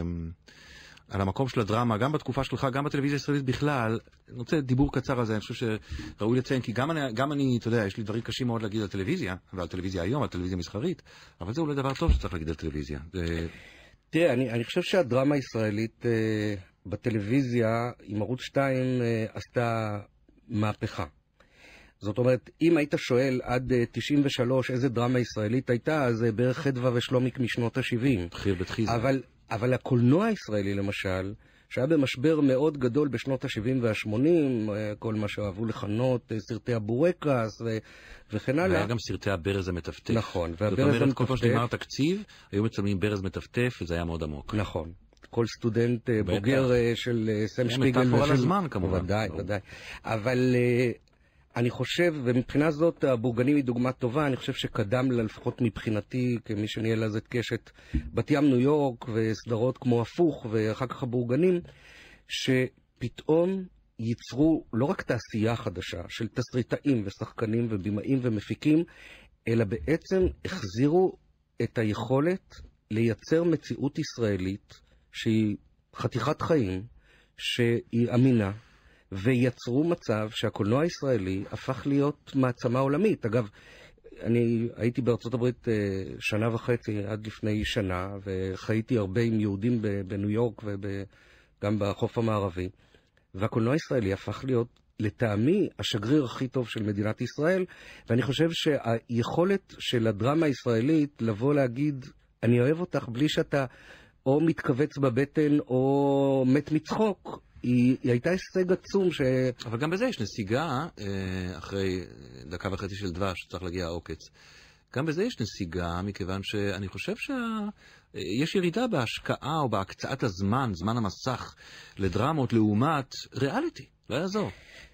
על המקום של הדרמה, גם בתקופה שלך, גם בטלוויזיה הישראלית בכלל. אני רוצה דיבור קצר על זה, אני חושב שראוי לציין, כי גם אני, גם אני, אתה יודע, יש לי דברים קשים מאוד להגיד על טלוויזיה, ועל טלוויזיה היום, על טלוויזיה מסחרית, אבל זה אולי דבר טוב שצריך להגיד על טלוויזיה. תראה, אני, אני חושב שהדרמה הישראלית אה, בטלוויזיה עם ערוץ שתיים אה, עשתה מהפכה. זאת אומרת, אם היית שואל עד אה, תשעים ושלוש איזה דרמה ישראלית הייתה, אז אה, בערך חדווה ושלומיק משנות ה-שבעים. חיר בתחיזה. אבל, אבל הקולנוע הישראלי למשל, שהיה במשבר מאוד גדול בשנות ה-שבעים וה-שמונים, אה, כל מה שאוהבו לכנות, אה, סרטי הבורקס ו... וכן הלאה. והיה גם סרטי הברז המטפטף. נכון, והברז המטפטף. זאת אומרת, כל פעם שנגמר תקציב, היו מצלמים ברז מטפטף, וזה היה מאוד עמוק. נכון. כל סטודנט בוגר של סם שפיגל. מטאפורה על הזמן, כמובן. ודאי, ודאי. אבל אני חושב, ומבחינה זאת, הבורגנים היא דוגמה טובה, אני חושב שקדם לה, לפחות מבחינתי, כמי שניהל אז את קשת, בת ים ניו יורק, וסדרות כמו הפוך, ואחר כך הבורגנים, שפתאום ייצרו לא רק תעשייה חדשה של תסריטאים ושחקנים ובימאים ומפיקים, אלא בעצם החזירו את היכולת לייצר מציאות ישראלית שהיא חתיכת חיים, שהיא אמינה, ויצרו מצב שהקולנוע הישראלי הפך להיות מעצמה עולמית. אגב, אני הייתי בארצות הברית שנה וחצי עד לפני שנה, וחייתי הרבה עם יהודים בניו יורק וגם בחוף המערבי. והקולנוע הישראלי הפך להיות, לטעמי, השגריר הכי טוב של מדינת ישראל, ואני חושב שהיכולת של הדרמה הישראלית לבוא להגיד, אני אוהב אותך בלי שאתה או מתכווץ בבטן או מת מצחוק, היא, היא הייתה הישג עצום ש... אבל גם בזה יש נסיגה, אחרי דקה וחצי של דבש, שצריך להגיע העוקץ. גם בזה יש נסיגה, מכיוון שאני חושב שיש ירידה בהשקעה או בהקצאת הזמן, זמן המסך, לדרמות, לעומת ריאליטי. לא יעזור.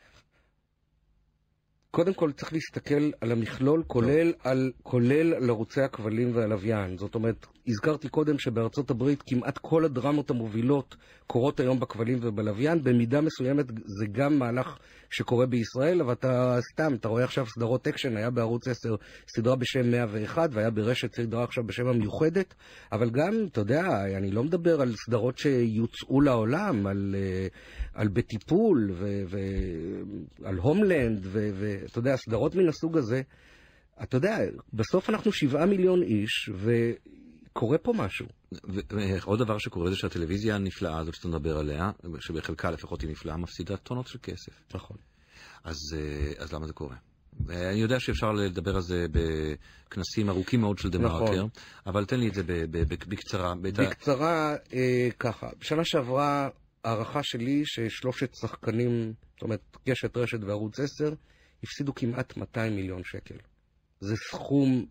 קודם כל צריך להסתכל על המכלול, כולל על, כולל על ערוצי הכבלים והלוויין. זאת אומרת, הזכרתי קודם שבארצות הברית כמעט כל הדרמות המובילות קורות היום בכבלים ובלוויין. במידה מסוימת זה גם מהלך שקורה בישראל, אבל אתה סתם, אתה רואה עכשיו סדרות אקשן, היה בערוץ עשר סדרה בשם מאה ואחת, והיה ברשת סדרה עכשיו בשם המיוחדת, אבל גם, אתה יודע, אני לא מדבר על סדרות שיוצאו לעולם, על, על בטיפול, ועל הומלנד, ואתה יודע, סדרות מן הסוג הזה, אתה יודע, בסוף אנחנו שבעה מיליון איש, וקורה פה משהו. עוד דבר שקורה זה שהטלוויזיה הנפלאה הזאת שאתה מדבר עליה, שבחלקה לפחות היא נפלאה, מפסידה טונות של כסף. נכון. אז, אז למה זה קורה? אני יודע שאפשר לדבר על זה בכנסים ארוכים מאוד של דה-מרקר, נכון. אבל תן לי את זה בקצרה. בקצרה, אה, ככה. בשנה שעברה, הערכה שלי ששלושת שחקנים, זאת אומרת, קשת, רשת וערוץ עשר, הפסידו כמעט מאתיים מיליון שקל. זה סכום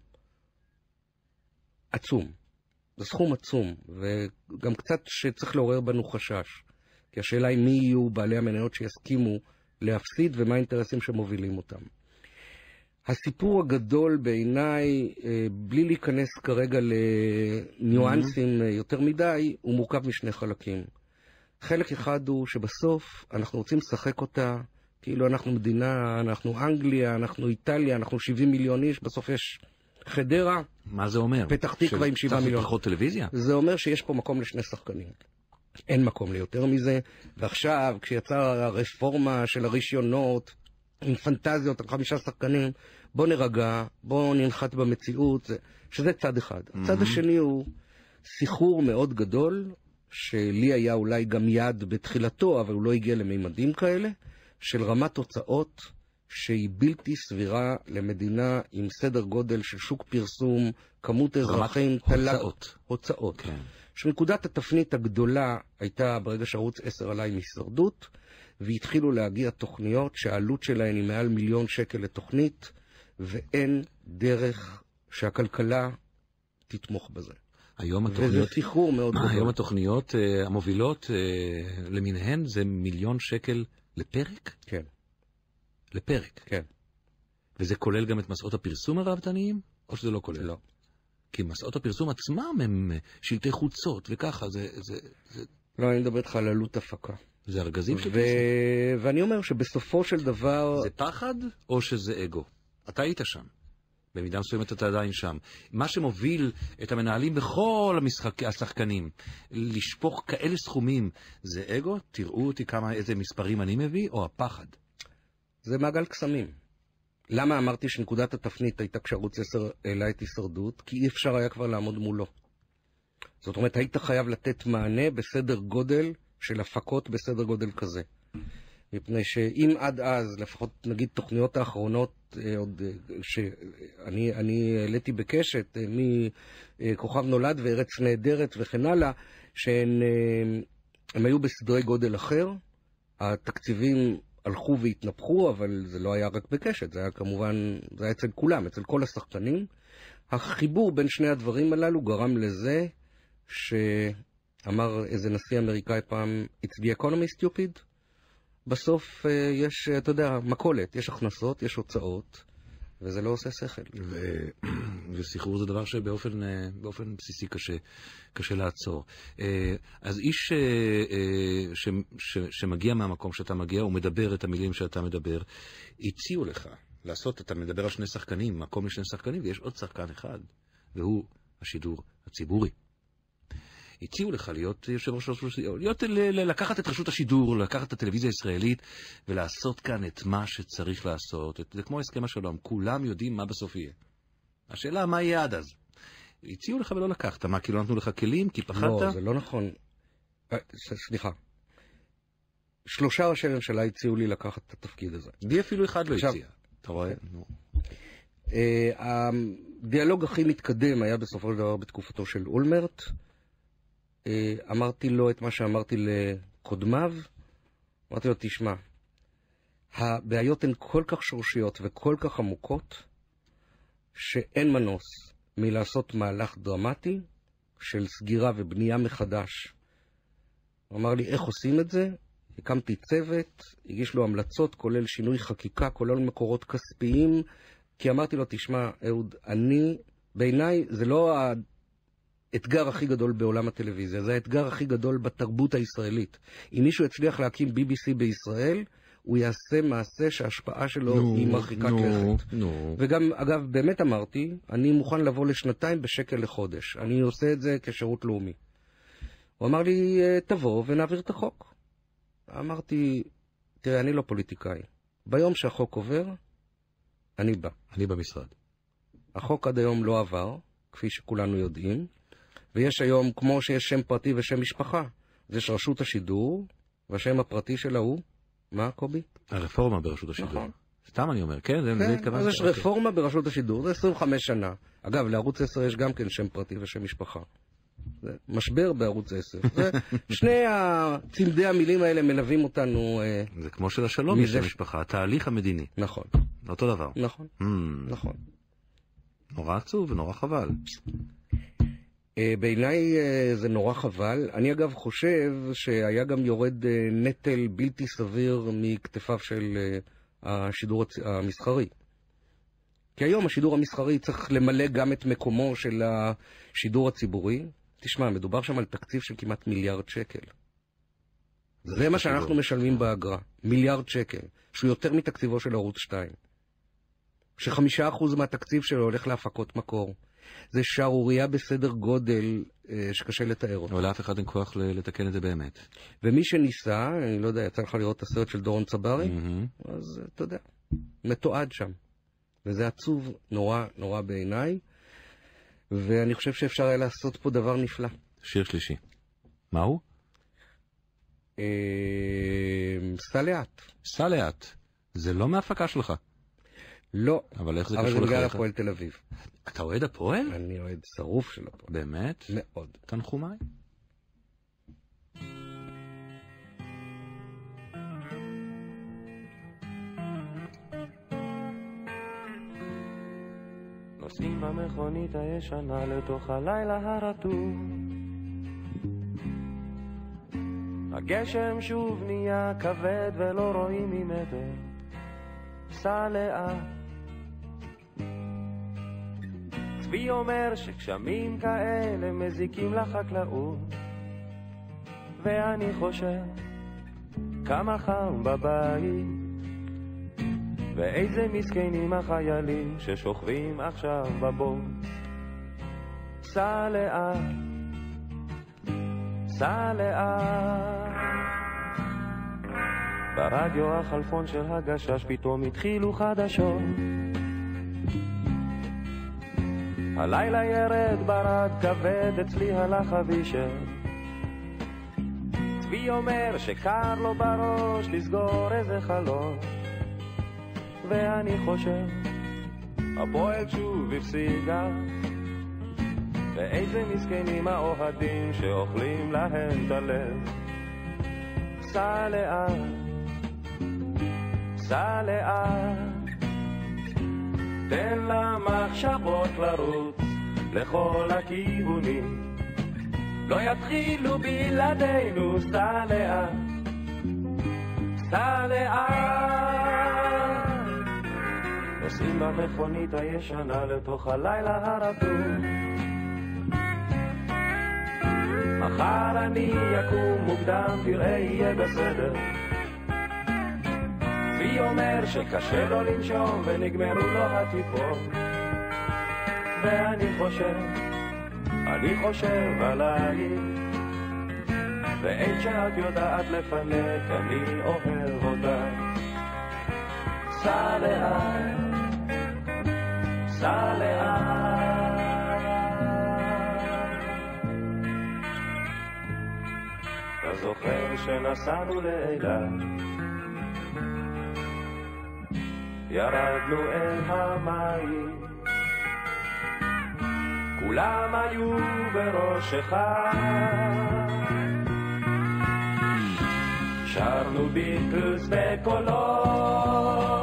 עצום. זה סכום עצום, וגם קצת שצריך לעורר בנו חשש. כי השאלה היא מי יהיו בעלי המניות שיסכימו להפסיד, ומה האינטרסים שמובילים אותם. הסיפור הגדול בעיניי, בלי להיכנס כרגע לניואנסים יותר מדי, הוא מורכב משני חלקים. חלק אחד הוא שבסוף אנחנו רוצים לשחק אותה, כאילו אנחנו מדינה, אנחנו אנגליה, אנחנו איטליה, אנחנו שבעים מיליון איש, בסוף יש חדרה. מה זה אומר? פתח תקווה עם שבעה מיליון. פחות טלוויזיה? זה אומר שיש פה מקום לשני שחקנים. אין מקום ליותר מזה. ועכשיו, כשיצאה הרפורמה של הרישיונות, עם פנטזיות על חמישה שחקנים, בוא נרגע, בוא ננחת במציאות, שזה צד אחד. Mm-hmm. הצד השני הוא סיחור מאוד גדול, שלי היה אולי גם יד בתחילתו, אבל הוא לא הגיע לממדים כאלה, של רמת הוצאות שהיא בלתי סבירה למדינה עם סדר גודל של שוק פרסום, כמות אזרחים, תל"ג, הוצאות. הוצאות. כן. שנקודת התפנית הגדולה הייתה ברגע שערוץ עשר עלה עם הישרדות, והתחילו להגיע תוכניות שהעלות שלהן היא מעל מיליון שקל לתוכנית, ואין דרך שהכלכלה תתמוך בזה. היום התוכניות, וזה סיחור מאוד גדול. היום התוכניות uh, המובילות uh, למיניהן זה מיליון שקל לפרק? כן. לפרק? כן. וזה כולל גם את מסעות הפרסום הרב-תניים? או שזה לא כולל? לא. כי מסעות הפרסום עצמם הם שלטי חוצות וככה, זה... זה, זה... לא, אני מדבר איתך על עלות הפקה. זה ארגזים של ו... כסף. ואני אומר שבסופו של דבר... זה פחד או שזה אגו? אתה היית שם. במידה מסוימת אתה עדיין שם. מה שמוביל את המנהלים בכל המשחק, השחקנים, לשפוך כאלה סכומים, זה אגו? תראו אותי כמה, איזה מספרים אני מביא, או הפחד? זה מעגל קסמים. למה אמרתי שנקודת התפנית הייתה כשערוץ עשר העלה את הישרדות? כי אי אפשר היה כבר לעמוד מולו. זאת אומרת, היית חייב לתת מענה בסדר גודל של הפקות בסדר גודל כזה. מפני שאם עד אז, לפחות נגיד תוכניות האחרונות, עוד שאני אני העליתי בקשת, מכוכב נולד וארץ נהדרת וכן הלאה, שהן הם היו בסדרי גודל אחר, התקציבים הלכו והתנפחו, אבל זה לא היה רק בקשת, זה היה כמובן, זה היה אצל כולם, אצל כל השחקנים. החיבור בין שני הדברים הללו גרם לזה שאמר איזה נשיא אמריקאי פעם, It's the economy stupid. בסוף יש, אתה יודע, מקולת, יש הכנסות, יש הוצאות, וזה לא עושה שכל. ו... וסחרור זה דבר שבאופן באופן בסיסי קשה, קשה לעצור. אז איש ש... ש... שמגיע מהמקום שאתה מגיע, הוא מדבר את המילים שאתה מדבר, הציעו לך לעשות, אתה מדבר על שני שחקנים, מקום לשני שחקנים, ויש עוד שחקן אחד, והוא השידור הציבורי. הציעו לך להיות יושב ראש רשות השידור, להיות, לקחת את רשות השידור, לקחת את הטלוויזיה הישראלית, ולעשות כאן את מה שצריך לעשות. זה כמו הסכם השלום, כולם יודעים מה בסוף יהיה. השאלה, מה יהיה עד אז? הציעו לך ולא לקחת, מה, כי לא נתנו לך כלים, כי פחדת? לא, זה לא נכון. סליחה. שלושה ראשי ממשלה הציעו לי לקחת את התפקיד הזה. די אפילו אחד לא הציע. אתה רואה? הדיאלוג הכי מתקדם היה בסופו של דבר בתקופתו של אולמרט. אמרתי לו את מה שאמרתי לקודמיו, אמרתי לו, תשמע, הבעיות הן כל כך שורשיות וכל כך עמוקות, שאין מנוס מלעשות מהלך דרמטי של סגירה ובנייה מחדש. הוא אמר לי, איך עושים את זה? הקמתי צוות, הגיש לו המלצות, כולל שינוי חקיקה, כולל מקורות כספיים, כי אמרתי לו, תשמע, אהוד, אני, בעיניי, זה לא האתגר הכי גדול בעולם הטלוויזיה, זה האתגר הכי גדול בתרבות הישראלית. אם מישהו יצליח להקים בי בי סי בישראל, הוא יעשה מעשה שההשפעה שלו no, היא מרחיקת no, לכת. No. וגם, אגב, באמת אמרתי, אני מוכן לבוא לשנתיים בשקל לחודש. אני עושה את זה כשירות לאומי. הוא אמר לי, תבוא ונעביר את החוק. אמרתי, תראה, אני לא פוליטיקאי. ביום שהחוק עובר, אני בא. אני במשרד. החוק עד היום לא עבר, כפי שכולנו יודעים, ויש היום, כמו שיש שם פרטי ושם משפחה, יש רשות השידור, והשם הפרטי שלה הוא, מה, קובי? הרפורמה ברשות השידור. נכון. סתם אני אומר, כן, זה כן, התכוון. אז יש רפורמה ברשות השידור, זה עשרים וחמש שנה. אגב, לערוץ עשר יש גם כן שם פרטי ושם משפחה. זה משבר בערוץ עשר. זה, שני צמדי המילים האלה מלווים אותנו. זה כמו של השלום יש המשפחה, התהליך המדיני. נכון. אותו דבר. נכון. Hmm. נכון. נורא עצוב ונורא חבל. בעיניי זה נורא חבל. אני אגב חושב שהיה גם יורד נטל בלתי סביר מכתפיו של השידור המסחרי. כי היום השידור המסחרי צריך למלא גם את מקומו של השידור הציבורי. תשמע, מדובר שם על תקציב של כמעט מיליארד שקל. זה מה שאנחנו משלמים באגרה. מיליארד שקל. שהוא יותר מתקציבו של ערוץ שתיים. שחמישה אחוז מהתקציב שלו הולך להפקות מקור. זה שערוריה בסדר גודל אה, שקשה לתאר אותו. אבל אף אחד אין כוח לתקן את זה באמת. ומי שניסה, אני לא יודע, יצא לך לראות את הסרט של דורון צברי? Mm-hmm. אז אתה יודע, מתועד שם. וזה עצוב נורא נורא בעיניי, ואני חושב שאפשר היה לעשות פה דבר נפלא. שיר שלישי. מהו? אה, סע לאט. סע לאט. זה לא מההפקה שלך. לא. אבל איך זה אבל קשור זה לך? בגלל הפועל תל אביב. אתה אוהד הפועל? אני אוהד שרוף של הפועל. באמת? מאוד. תנחומיי. נוסעים במכונית הישנה לתוך הלילה הרטוב, הגשם שוב נהיה כבד ולא רואים ממטר, סע לאט, צבי אומר שגשמים כאלה מזיקים לחקלאות, ואני חושב כמה חם בבית, ואיזה מסכנים החיילים ששוכבים עכשיו בבוץ. סע לאט, סע לאט. ברדיו החלפון של הגשש פתאום התחילו חדשות. הלילה ירד ברד כבד אצלי הלך אבישר. צבי אומר שקר לו בראש לסגור איזה חלון, ואני חושב הפועל שוב הפסידה, ואיזה מסכנים האוהדים שאוכלים להם את הלב. סע לאט, סע לאט, תן למחשבות לרוץ לכל הכיוונים, לא יתחילו בלעדינו. סע לאט, סע לאט, נוסעים במכונית הישנה לתוך הלילה הרטוב. מחר אני יקום מוקדם, תראה יהיה בסדר. צבי אומר שקשה לו לנשום ונגמרו לו הטיפות, ואני חושב, אני חושב עלייך, ואין שאת יודעת לפנק, אני אוהב אותך. סע לאט, סע לאט, אתה זוכר שנסענו לאילת, ירדנו אל המים, כולם היו בראשך, שרנו ביטלס בקולות.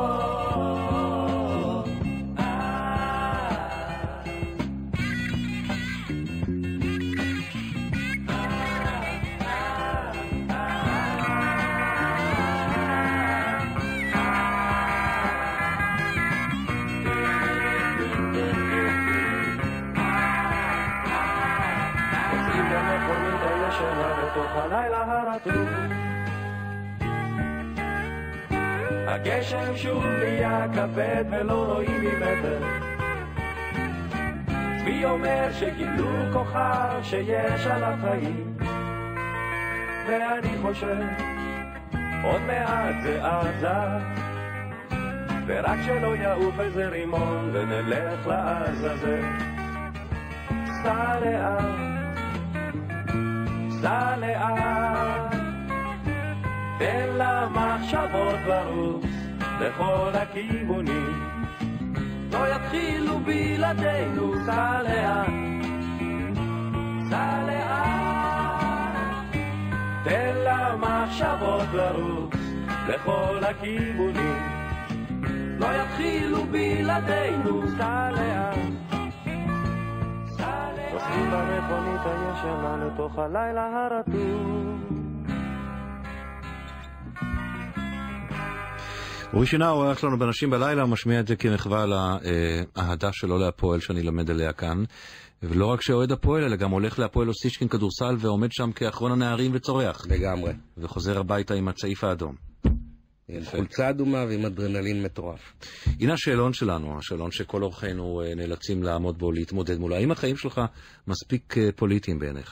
הלילה הרטוב, הגשם שוב נהיה כבד ולא רואים ממטר. צבי אומר שגילו כוכב שיש על החיים, ואני חושב עוד מעט זה עזה, ורק שלא יעוף איזה רימון ונלך לעזאזל. סע לאט, סע לאט, תן למחשבות לרוץ לכל הכיוונים, לא יתחילו בלעדינו. סע לאט, סע לאט, תן למחשבות לרוץ לכל הכיוונים, לא יתחילו בלעדינו. סע לאט, נוסעים במכונית הישנה לתוך הלילה הרטוב. אורי שנער, האורח שלנו בנשים בלילה, משמיע את זה כמחווה לאהדה שלו להפועל שאני למד עליה כאן, ולא רק שאוהד הפועל, אלא גם הולך להפועל אוסישקין כדורסל ועומד שם כאחרון הנערים וצורח. לגמרי. וחוזר הביתה עם הצעיף האדום. עם חולצה אדומה ועם אדרנלין מטורף. הנה השאלון שלנו, השאלון שכל אורחינו נאלצים לעמוד בו, להתמודד מולה. האם החיים שלך מספיק פוליטיים בעיניך?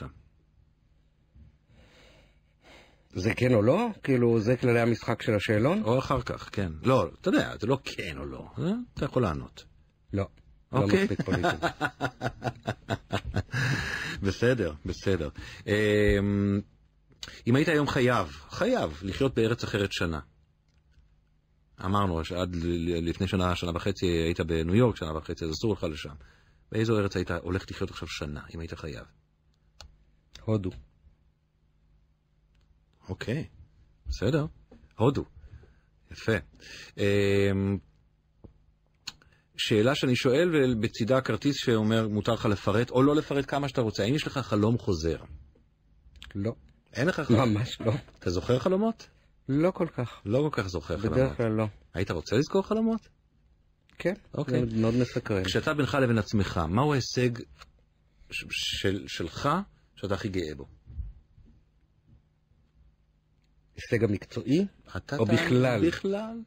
זה כן או לא? כאילו, זה כללי המשחק של השאלון? או אחר כך, כן. לא, אתה יודע, זה לא כן או לא. אתה יכול לענות. לא. לא מספיק פוליטיים. בסדר, בסדר. אם היית היום חייב, חייב לחיות בארץ אחרת שנה. אמרנו שעד לפני שנה, שנה וחצי היית בניו יורק, שנה וחצי, אז אסור לך לשם. באיזו ארץ היית הולך לחיות עכשיו שנה, אם היית חייב? הודו. אוקיי, בסדר. הודו. יפה. שאלה שאני שואל, ובצידה כרטיס שאומר מותר לך לפרט, או לא לפרט כמה שאתה רוצה. האם יש לך חלום חוזר? לא. אין לך חלום? ממש לא. אתה זוכר חלומות? לא כל כך. לא כל כך זוכר חלומות. בדרך כלל לא. היית רוצה לזכור חלומות? כן, אוקיי. זה מאוד מסקרן. כשאתה בינך לבין עצמך, מהו ההישג ש- של, שלך שאתה הכי גאה בו? הישג המקצועי? אתה או אתה- בכלל? בכלל.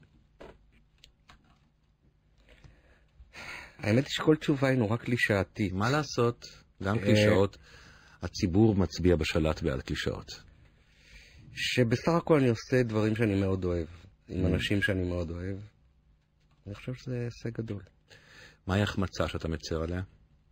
האמת היא שכל תשובה היא נורא קלישאתית. מה לעשות? גם אה, קלישאות. הציבור מצביע בשלט בעד קלישאות. שבסך הכל אני עושה דברים שאני מאוד אוהב, עם אנשים שאני מאוד אוהב. אני חושב שזה הישג גדול. מהי החמצה שאתה מצר עליה?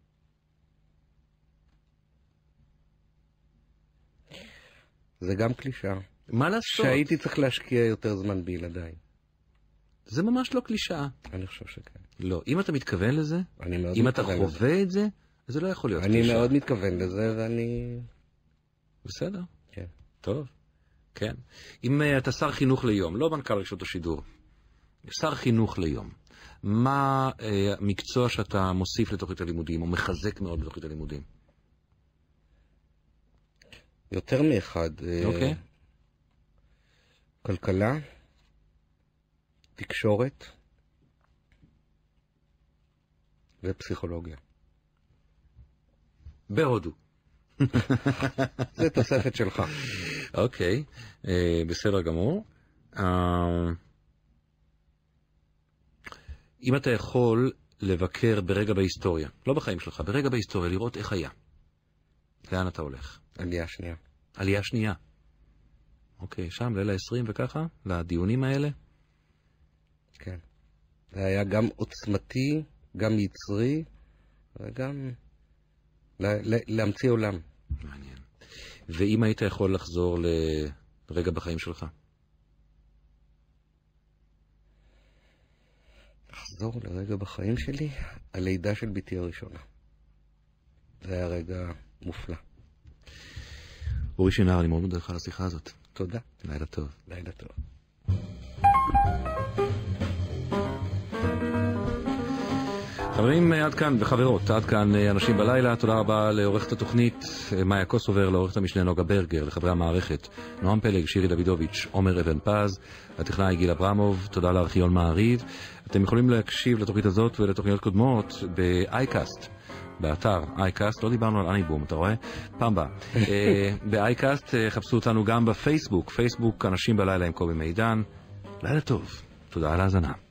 זה גם קלישאה. מה לעשות? שהייתי צריך להשקיע יותר זמן בילדיי. זה ממש לא קלישאה. אני חושב שכן. לא. אם אתה מתכוון לזה, אני מאוד אם אתה מתכוון לזה. חווה את זה, זה לא יכול להיות אני קלישאה. מאוד מתכוון לזה, ואני... בסדר. כן. טוב. כן. אם uh, אתה שר חינוך ליום, לא מנכ"ל רשות השידור, שר חינוך ליום, מה uh, המקצוע שאתה מוסיף לתוכנית הלימודים, או מחזק מאוד לתוכנית הלימודים? יותר מאחד. אוקיי. אה, כלכלה, תקשורת ופסיכולוגיה. בהודו. זה תוספת שלך. אוקיי, אה, בסדר גמור. אה, אם אתה יכול לבקר ברגע בהיסטוריה, לא בחיים שלך, ברגע בהיסטוריה, לראות איך היה. לאן אתה הולך? עלייה שנייה. עלייה שנייה. אוקיי, שם, לילה עשרים וככה, לדיונים האלה. כן. זה היה גם עוצמתי, גם יצרי, וגם ל- ל- להמציא עולם. מעניין. ואם היית יכול לחזור לרגע בחיים שלך? לחזור לרגע בחיים שלי, הלידה של ביתי הראשונה. זה היה רגע מופלא. אורי שנהר, אני מאוד מודה לך על השיחה הזאת. תודה. לילה טוב. לילה טוב. חברים, עד כאן, וחברות, עד כאן אנשים בלילה. תודה רבה לעורכת התוכנית מאיה קוסובר, לעורכת המשנה נוגה ברגר, לחברי המערכת נועם פלג, שירי דוידוביץ', עומר אבן פז, הטכנאי גיל אברמוב. תודה לארכיון מעריב. אתם יכולים להקשיב לתוכנית הזאת ולתוכניות קודמות ב-iCast, באתר iCast. לא דיברנו על אניבום, אתה רואה? פעם באה. ב-iCast חפשו אותנו גם בפייסבוק, פייסבוק אנשים בלילה עם קובי מידן. לילה טוב. תודה על ההאזנה.